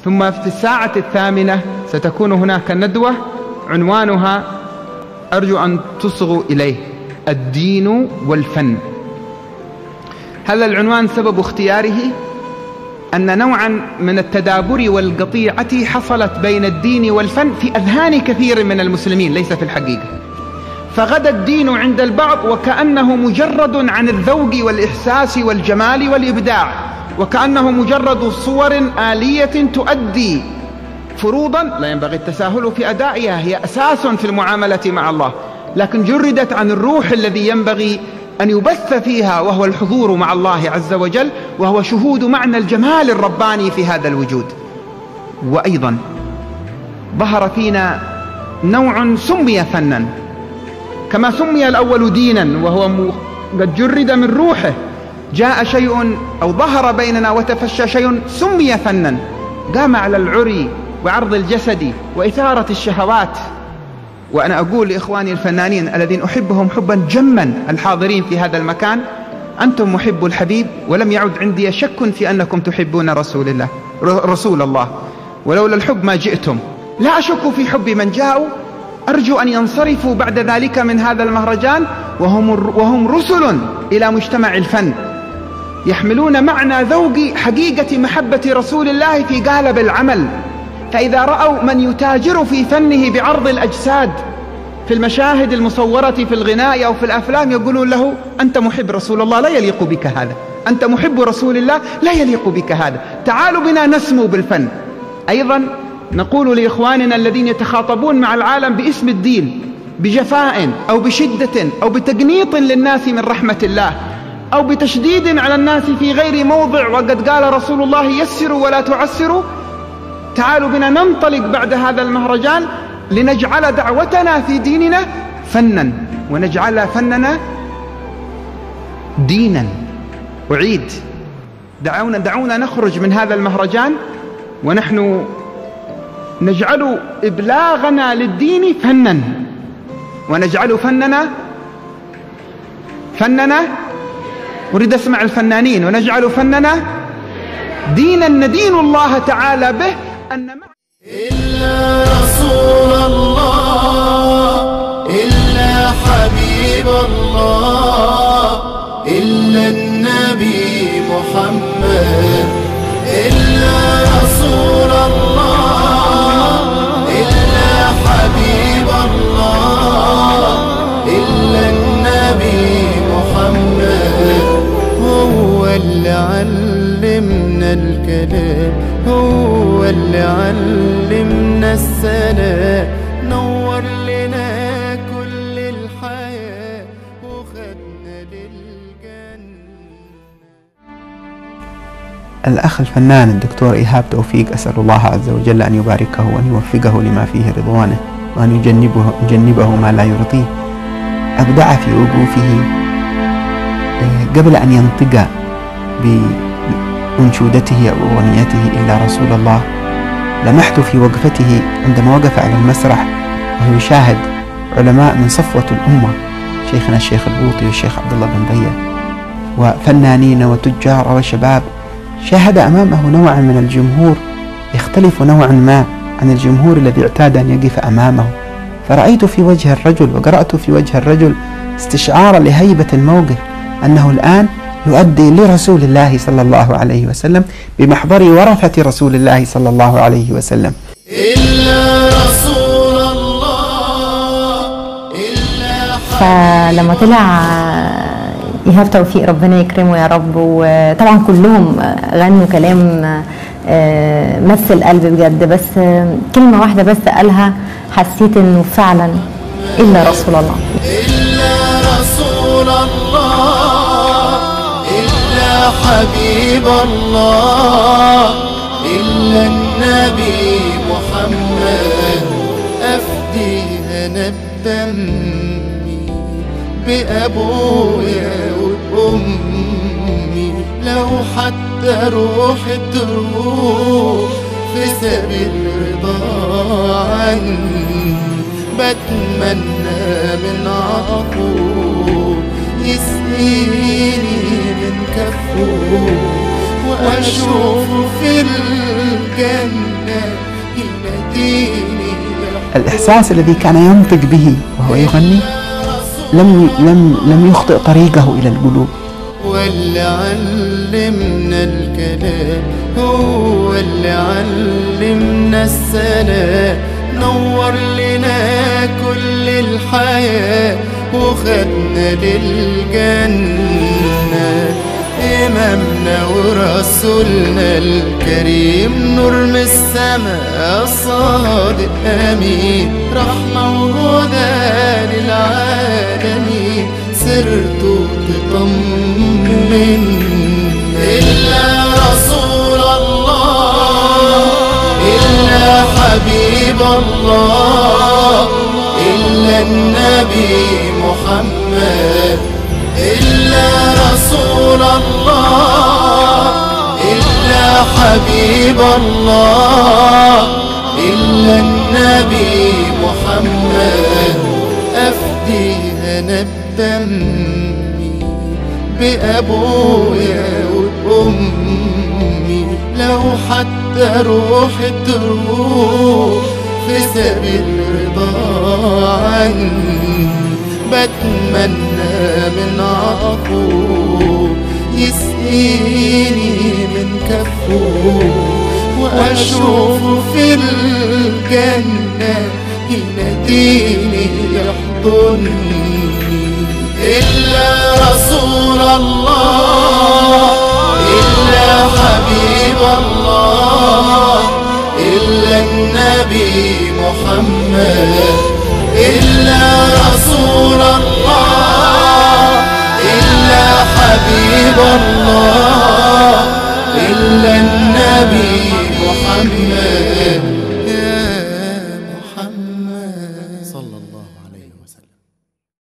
ثم في الساعة 8 ستكون هناك ندوة عنوانها أرجو أن تصغوا إليه: الدين والفن. هذا العنوان سبب اختياره أن نوعا من التدابر والقطيعة حصلت بين الدين والفن في أذهان كثير من المسلمين، ليس في الحقيقة. فغدا الدين عند البعض وكأنه مجرد عن الذوق والإحساس والجمال والإبداع، وكأنه مجرد صور آلية تؤدي فروضا لا ينبغي التساهل في أدائها، هي أساس في المعاملة مع الله، لكن جردت عن الروح الذي ينبغي أن يبث فيها، وهو الحضور مع الله عز وجل، وهو شهود معنى الجمال الرباني في هذا الوجود. وأيضا ظهر فينا نوع سمي فنا، كما سمي الأول دينا وهو قد جرد من روحه، جاء شيء أو ظهر بيننا وتفشى شيء سمي فنا، قام على العري وعرض الجسد وإثارة الشهوات. وأنا أقول لإخواني الفنانين الذين أحبهم حبا جما الحاضرين في هذا المكان: أنتم محبوا الحبيب، ولم يعد عندي شك في أنكم تحبون رسول الله، ولولا الحب ما جئتم. لا أشك في حب من جاءوا، أرجو أن ينصرفوا بعد ذلك من هذا المهرجان وهم رسل إلى مجتمع الفن، يحملون معنى ذوق حقيقة محبة رسول الله في قالب العمل. فإذا رأوا من يتاجر في فنه بعرض الأجساد في المشاهد المصورة في الغناء أو في الأفلام، يقولون له: أنت محب رسول الله، لا يليق بك هذا، أنت محب رسول الله، لا يليق بك هذا، تعالوا بنا نسمو بالفن. أيضا نقول لإخواننا الذين يتخاطبون مع العالم باسم الدين بجفاء أو بشدة أو بتقنيط للناس من رحمة الله أو بتشديد على الناس في غير موضع، وقد قال رسول الله: يسروا ولا تعسروا. تعالوا بنا ننطلق بعد هذا المهرجان لنجعل دعوتنا في ديننا فنا، ونجعل فننا دينا. أعيد: دعونا نخرج من هذا المهرجان ونحن نجعل إبلاغنا للدين فنا، ونجعل فننا أريد أسمع الفنانين: ونجعل فننا دينا ندين الله تعالى به. إلا رسول الله، إلا حبيب الله، إلا النبي محمد، إلا رسول الله، إلا حبيب الله، إلا النبي محمد. هو اللي علمنا الكلام، هو اللي علمنا السلام، نور لنا كل الحياة وخدنا للجنة. الأخ الفنان الدكتور إيهاب توفيق، أسأل الله عز وجل أن يباركه وأن يوفقه لما فيه رضوانه، وأن يجنبه ما لا يرضيه. أبدع في وقوفه قبل أن ينطق بأنشودته أو أغنيته إلا رسول الله. لمحت في وقفته عندما وقف على المسرح وهو يشاهد علماء من صفوة الأمة، شيخنا الشيخ البوطي والشيخ عبد الله بن بية، وفنانين وتجار وشباب. شاهد أمامه نوعا من الجمهور يختلف نوعا ما عن الجمهور الذي اعتاد أن يقف أمامه. فرأيت في وجه الرجل وقرأت في وجه الرجل استشعار لهيبة الموقف، أنه الآن يؤدي لرسول الله صلى الله عليه وسلم بمحضر ورثة رسول الله صلى الله عليه وسلم. إلا رسول الله، إلا فلما طلع إيهاب توفيق ربنا يكرمه يا رب، وطبعا كلهم غنوا كلام مس القلب بجد، بس كلمة واحدة بس قالها حسيت انه فعلا إلا رسول الله. إلا رسول الله، إلا حبيب الله، إلا النبي محمد. أفديها بدمي بأبويا وأمي، لو حتى روحي تروح في سبيل رضا عني، بتمنى من عطفه يسقيني من كفه، وأشوف في الجنة يناديني. الإحساس الذي كان ينطق به وهو يغني لم يخطئ طريقه إلى القلوب. واللي علمنا الكلام هو اللي علمنا السلام، نور لنا كل الحياة وخدنا للجنة. إمامنا ورسولنا الكريم نور من السماء صادق أمين، رحمة وهدى للعالمين، سرته تطمن. إلا رسول الله، إلا حبيب الله، إلا النبي محمد، إلا رسول الله، إلا حبيب الله، إلا النبي محمد. أفديها بدمي بأبويا وأمي، لو حتى روحي تروح في سبيل رضا عني، بتمنى من عطفه يسقيني من كفه، وأشوف في الجنة يناديني يحضني. إلا رسول الله، إلا حبيب الله، إلا النبي محمد، إلا رسول الله، إلا حبيب الله، إلا النبي محمد.